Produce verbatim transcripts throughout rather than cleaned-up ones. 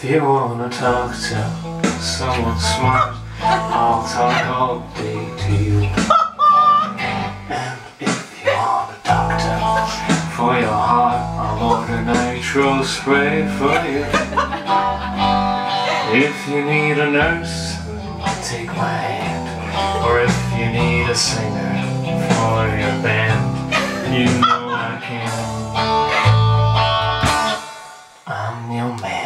you wanna talk to someone smart, I'll talk all day to you. And if you want a doctor for your heart, I'll order nitro spray for you. If you need a nurse, take my hand. Or if you need a singer for your band, you know I can. I'm your man.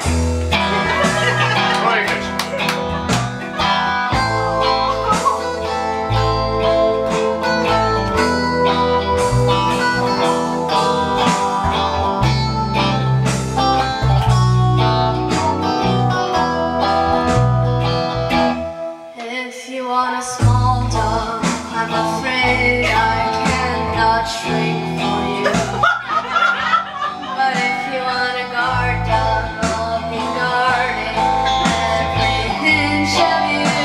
If you want a small dog, I'm afraid I cannot shrink for you. But if you want a guard dog, I'll be guarding every inch of you.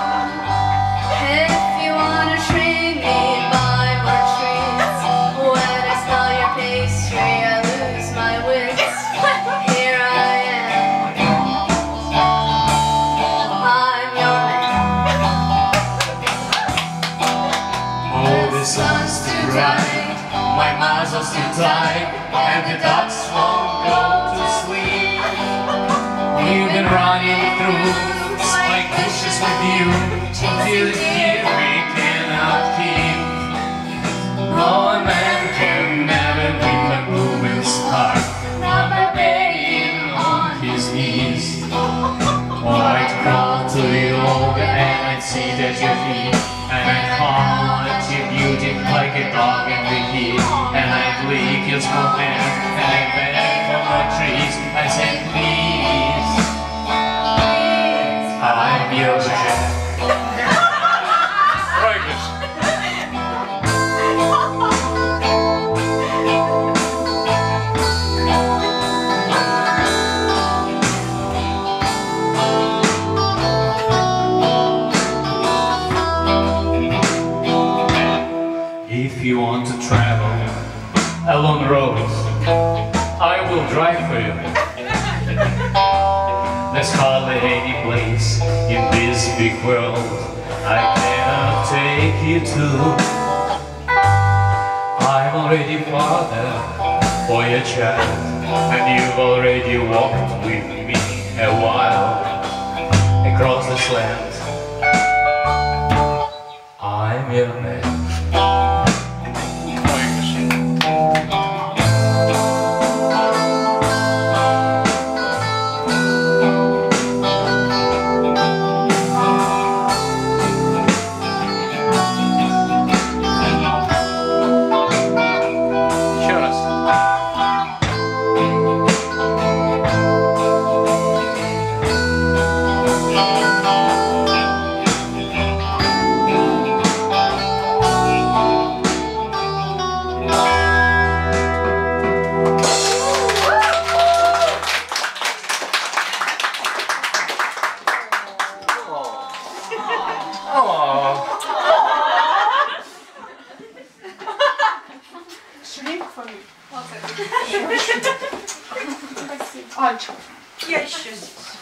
If you want to treat me by more treats, when I smell your pastry I lose my wits. Here I am, I'm your man. Oh, the sun's too bright, my muzzle's too tight, and the ducks won't go to sleep. We've been running through spike bushes with you till here we cannot keep. No man can never be my moving star, not my baby on his knees. Oh, I'd crawl to you, Olga, and I'd see that you're here, and I'd haul at your beauty like a dog in the heat, and I'd lick your small hand, and I'd beg for more trees. I said, please, I'm your Jack. If you want to travel along roads, I will drive for you. There's hardly any place in this big world I cannot take you to. I'm already father for your child, and you've already walked with me a while across this land. I'm your man. Shrink for me. Спасибо. Альчик. Я еще здесь.